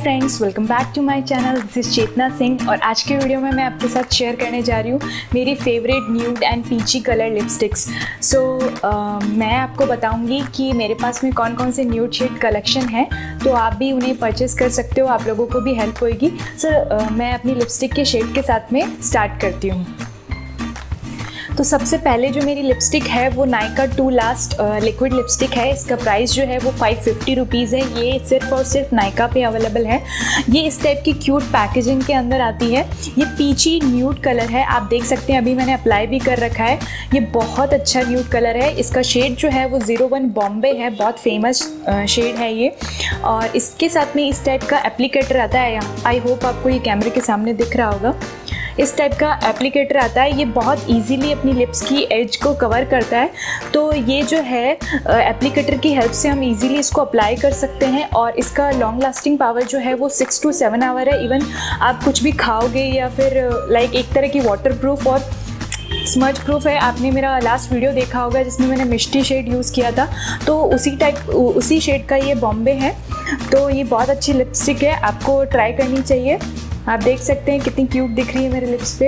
Friends, welcome back to my channel. This is Chetna Singh और आज के वीडियो में मैं आपके साथ शेयर करने जा रही हूँ मेरी favourite nude and peachy colour lipsticks. मैं आपको बताऊंगी कि मेरे पास में कौन कौन से न्यूड शेड कलेक्शन है, तो आप भी उन्हें परचेस कर सकते हो, आप लोगों को भी हेल्प होएगी। मैं अपनी लिपस्टिक के शेड के साथ में स्टार्ट करती हूँ। तो सबसे पहले जो मेरी लिपस्टिक है वो Nykaa to last liquid lipstick है। इसका प्राइस जो है वो 550 रुपीज़ है। ये सिर्फ और सिर्फ नायका पे अवेलेबल है। ये इस टाइप की क्यूट पैकेजिंग के अंदर आती है। ये पीची न्यूड कलर है, आप देख सकते हैं, अभी मैंने अप्लाई भी कर रखा है। ये बहुत अच्छा न्यूड कलर है। इसका शेड जो है वो 01 बॉम्बे है, बहुत फेमस शेड है ये। और इसके साथ में इस टाइप का एप्लीकेटर आता है। आई होप आपको ये कैमरे के सामने दिख रहा होगा। इस टाइप का एप्लीकेटर आता है। ये बहुत इजीली अपनी लिप्स की एज को कवर करता है। तो ये जो है एप्लीकेटर की हेल्प से हम इजीली इसको अप्लाई कर सकते हैं। और इसका लॉन्ग लास्टिंग पावर जो है वो 6 to 7 आवर है। इवन आप कुछ भी खाओगे या फिर एक तरह की वाटर प्रूफ और स्मज प्रूफ है। आपने मेरा लास्ट वीडियो देखा होगा जिसमें मैंने मिष्टी शेड यूज़ किया था, तो उसी शेड का ये बॉम्बे है। तो ये बहुत अच्छी लिपस्टिक है, आपको ट्राई करनी चाहिए। आप देख सकते हैं कितनी क्यूट दिख रही है मेरे लिप्स पे।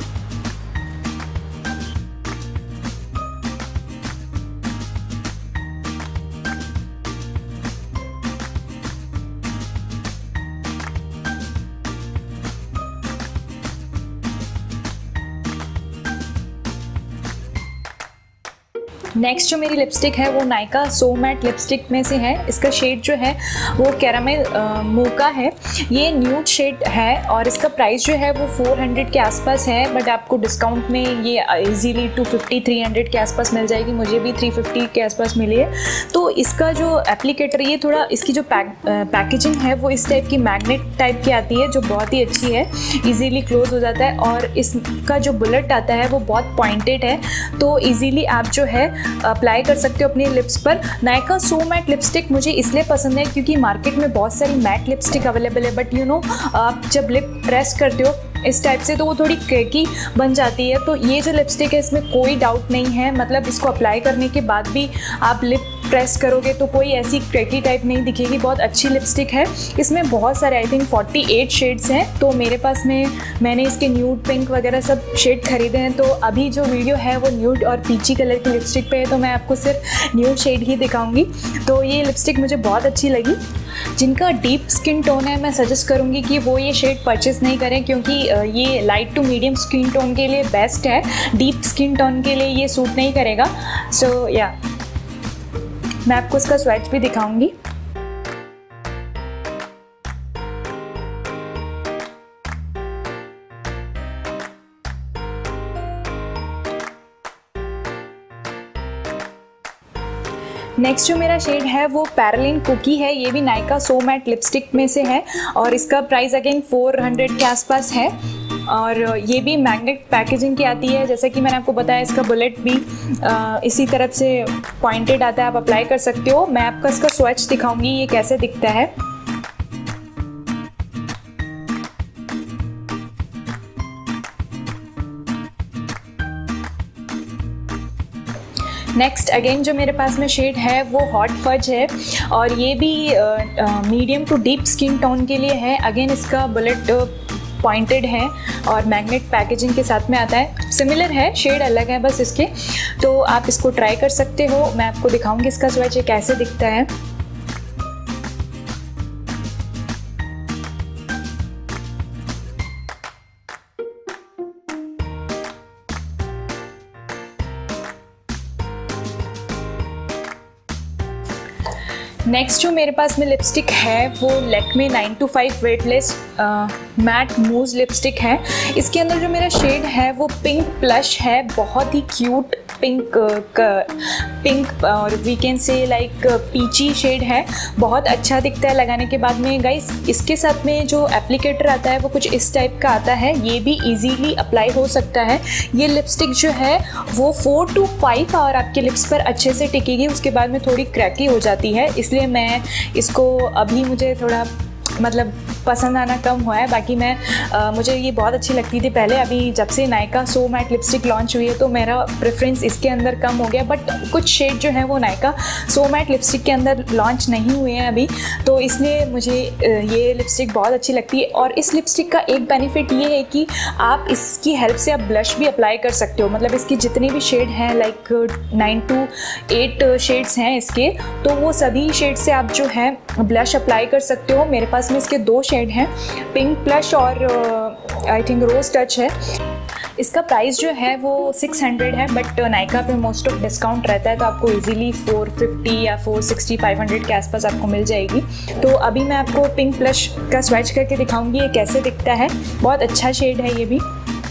नेक्स्ट जो मेरी लिपस्टिक है वो नायका सो मैट लिपस्टिक में से है। इसका शेड जो है वो कैरामेल मोका है। ये न्यूड शेड है और इसका प्राइस जो है वो 400 के आसपास है, बट आपको डिस्काउंट में ये इजीली 250-300 के आसपास मिल जाएगी। मुझे भी 350 के आसपास मिली है। तो इसका जो एप्लीकेटर, ये थोड़ा इसकी जो पैकेजिंग है वो इस टाइप की मैग्नेट टाइप की आती है, जो बहुत ही अच्छी है, इजीली क्लोज हो जाता है। और इसका जो बुलेट आता है वो बहुत पॉइंटेड है, तो इजीली आप जो है अप्लाई कर सकते हो अपने लिप्स पर। नायका सो मैट लिपस्टिक मुझे इसलिए पसंद है क्योंकि मार्केट में बहुत सारी मैट लिपस्टिक अवेलेबल है, बट आप जब लिप प्रेस करते हो इस टाइप से तो वो थोड़ी क्रैकी बन जाती है। तो ये जो लिपस्टिक है इसमें कोई डाउट नहीं है, मतलब इसको अप्लाई करने के बाद भी आप लिप प्रेस करोगे तो कोई ऐसी क्रैकी टाइप नहीं दिखेगी। बहुत अच्छी लिपस्टिक है। इसमें बहुत सारे, आई थिंक 48 शेड्स हैं। तो मेरे पास में मैंने इसके न्यूड पिंक वगैरह सब शेड खरीदे हैं। तो अभी जो वीडियो है वो न्यूड और पीची कलर की लिपस्टिक पे है, तो मैं आपको सिर्फ न्यूड शेड ही दिखाऊंगी। तो ये लिपस्टिक मुझे बहुत अच्छी लगी। जिनका डीप स्किन टोन है मैं सजेस्ट करूंगी कि वो ये शेड परचेस नहीं करें, क्योंकि ये light to medium skin tone के लिए बेस्ट है। डीप स्किन टोन के लिए ये सूट नहीं करेगा। मैं आपको इसका स्वैच भी दिखाऊंगी। नेक्स्ट जो मेरा शेड है वो पैरालिन कुकी है। ये भी नायका सो मैट लिपस्टिक में से है और इसका प्राइस अगेन 400 के आसपास है। और ये भी मैग्नेट पैकेजिंग की आती है। जैसा कि मैंने आपको बताया, इसका बुलेट भी इसी तरफ से पॉइंटेड आता है, आप अप्लाई कर सकते हो। मैं आपको इसका स्वैच दिखाऊंगी ये कैसे दिखता है। नेक्स्ट अगेन जो मेरे पास में शेड है वो हॉट फज है और ये भी medium to deep skin tone के लिए है। अगेन इसका बुलेट पॉइंटेड है और मैग्नेट पैकेजिंग के साथ में आता है। सिमिलर है, शेड अलग है बस इसके। तो आप इसको ट्राई कर सकते हो। मैं आपको दिखाऊंगी इसका स्वैच कैसे दिखता है। नेक्स्ट जो मेरे पास में लिपस्टिक है वो Lakme 925 weightless matte mousse lipstick है। इसके अंदर जो मेरा शेड है वो पिंक प्लश है, बहुत ही क्यूट पिंक और वी कैन से पीची शेड है। बहुत अच्छा दिखता है लगाने के बाद में। गाइस, इसके साथ में जो एप्लीकेटर आता है वो कुछ इस टाइप का आता है। ये भी इजीली अप्लाई हो सकता है। ये लिपस्टिक जो है वो 4 to 5 आवर आपके लिप्स पर अच्छे से टिकेगी, उसके बाद में थोड़ी क्रैकी हो जाती है। इसलिए मैं इसको अभी मुझे थोड़ा मतलब पसंद आना कम हुआ है। बाकी मुझे ये बहुत अच्छी लगती थी पहले, अभी जब से Nykaa so matte lipstick launch हुई है तो मेरा प्रेफरेंस इसके अंदर कम हो गया। बट कुछ शेड जो है वो नायका सो मैट लिपस्टिक के अंदर लॉन्च नहीं हुए हैं अभी, तो इसलिए मुझे ये लिपस्टिक बहुत अच्छी लगती है। और इस लिपस्टिक का एक बेनिफिट ये है कि आप इसकी हेल्प से आप ब्लश भी अप्लाई कर सकते हो। मतलब इसकी जितने भी शेड हैं, लाइक 9 to 8 शेड्स हैं इसके, तो वो सभी शेड से आप जो है ब्लश अप्लाई कर सकते हो। मेरे पास में इसके 2 शेड हैं, पिंक ब्लश और आई थिंक रोज टच है। इसका प्राइस जो है वो 600 है, बट नायका पे मोस्ट ऑफ डिस्काउंट रहता है तो आपको इजीली 450 या 460 500 के आसपास आपको मिल जाएगी। तो अभी मैं आपको पिंक ब्लश का स्वैच करके दिखाऊंगी ये कैसे दिखता है। बहुत अच्छा शेड है ये भी।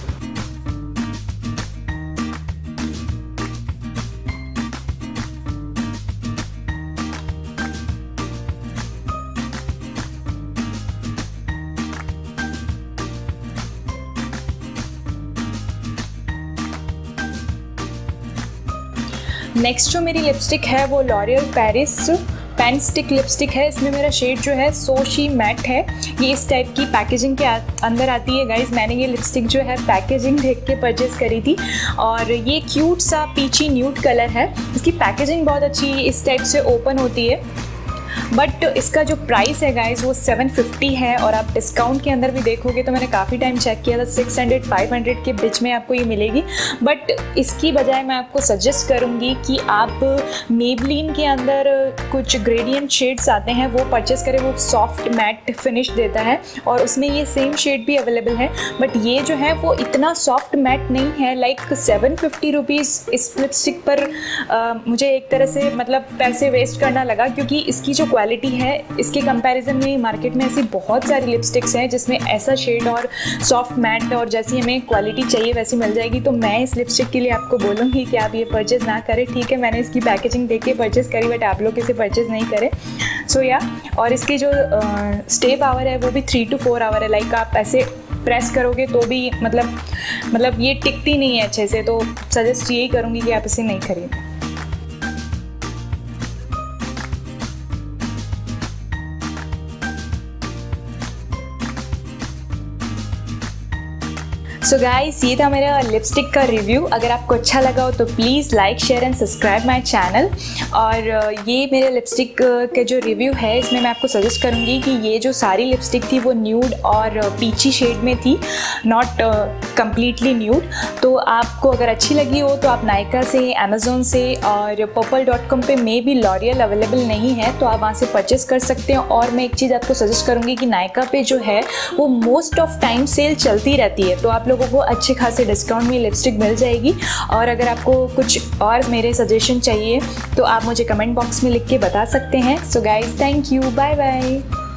नेक्स्ट जो मेरी लिपस्टिक है वो L'Oreal Paris pen stick lipstick है। इसमें मेरा शेड जो है सोशी मैट है। ये इस टाइप की पैकेजिंग के अंदर आती है गाइज। मैंने ये लिपस्टिक जो है पैकेजिंग देख के परचेज़ करी थी और ये क्यूट सा पीची न्यूड कलर है। इसकी पैकेजिंग बहुत अच्छी इस टाइप से ओपन होती है, बट इसका जो प्राइस है गाइज वो 750 है। और आप डिस्काउंट के अंदर भी देखोगे तो मैंने काफ़ी टाइम चेक किया था, 600 500 के बीच में आपको ये मिलेगी। बट इसकी बजाय मैं आपको सजेस्ट करूँगी कि आप मेबलिन के अंदर कुछ ग्रेडियंट शेड्स आते हैं वो परचेस करें। वो सॉफ्ट मैट फिनिश देता है और उसमें ये सेम शेड भी अवेलेबल है, बट ये जो है वो इतना सॉफ्ट मैट नहीं है। लाइक 750 रुपीज़ इस लिपस्टिक पर मुझे एक तरह से मतलब पैसे वेस्ट करना लगा, क्योंकि इसकी जो क्वालिटी है इसके कंपैरिजन में मार्केट में ऐसी बहुत सारी लिपस्टिक्स हैं जिसमें ऐसा शेड और सॉफ्ट मैट और जैसी हमें क्वालिटी चाहिए वैसी मिल जाएगी। तो मैं इस लिपस्टिक के लिए आपको बोलूँगी कि आप ये परचेज़ ना करें। ठीक है, मैंने इसकी पैकेजिंग देख के परचेज़ करी, बट आप लोग इसे परचेज़ नहीं करें। सो या, और इसकी जो स्टे पावर है वो भी 3 to 4 आवर है। लाइक आप ऐसे प्रेस करोगे तो भी मतलब ये टिकती नहीं है अच्छे से। तो सजेस्ट यही करूँगी कि आप इसे नहीं खरीदें। सो गाइस, ये था मेरा लिपस्टिक का रिव्यू। अगर आपको अच्छा लगा हो तो please like share and subscribe my channel. और ये मेरे लिपस्टिक के जो रिव्यू है इसमें मैं आपको सजेस्ट करूँगी कि ये जो सारी लिपस्टिक थी वो न्यूड और पीची शेड में थी, नॉट कम्प्लीटली न्यूड। तो आपको अगर अच्छी लगी हो तो आप नायका से, अमेज़ोन से और purple.com पे मे भी लॉरियल अवेलेबल नहीं है तो आप वहाँ से परचेस कर सकते हैं। और मैं एक चीज़ आपको सजेस्ट करूँगी कि नायका पे जो है वो मोस्ट ऑफ टाइम सेल चलती रहती है, तो आप लोगों को अच्छे खासे डिस्काउंट में लिपस्टिक मिल जाएगी। और अगर आपको कुछ और मेरे सजेशन चाहिए तो आप मुझे कमेंट बॉक्स में लिख के बता सकते हैं। So guys, thank you, bye bye.